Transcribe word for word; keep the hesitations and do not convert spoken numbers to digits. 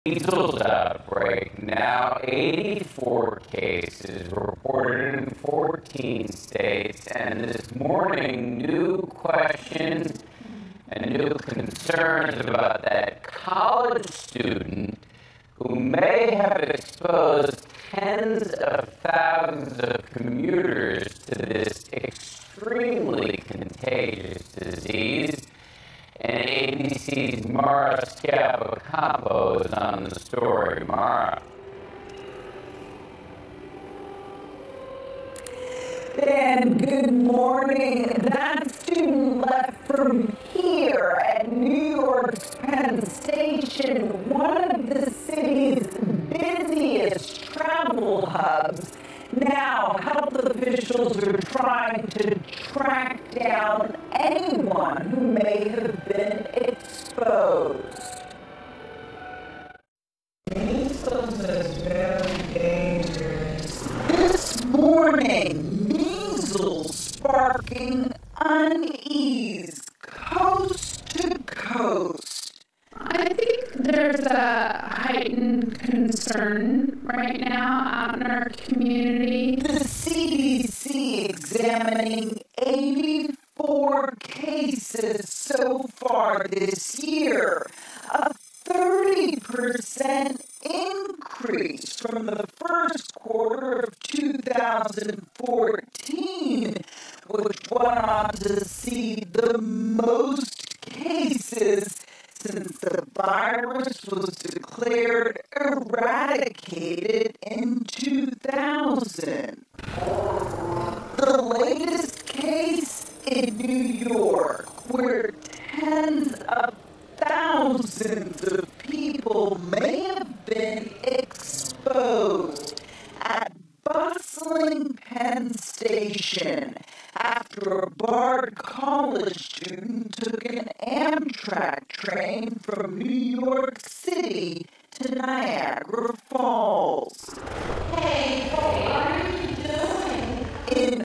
measles outbreak. Now eighty-four cases reported in fourteen states, and this morning new questions and new concerns about that college student who may have exposed tens of thousands of commuters to this extremely contagious disease. And A B C's Mara Schiavocampo is on the story. Mara. Ben, good morning. That student left from here at New York's Penn Station, one of the city's busiest travel hubs. Now, health officials are trying to track down anyone who may have been exposed. Measles is very dangerous. This morning, measles sparking unease coast to coast. I think there's a heightened concern right now out in our community. The C D C examining eighty-four cases so far this year, a thirty percent increase from the first quarter of two thousand fourteen, which went on to see the most cases since the virus was declared eradicated in two thousand. The latest case in New York, where tens of thousands of people may have been exposed at bustling Penn Station after a Bard College student took an Amtrak train from New York City to Niagara Falls. Hey,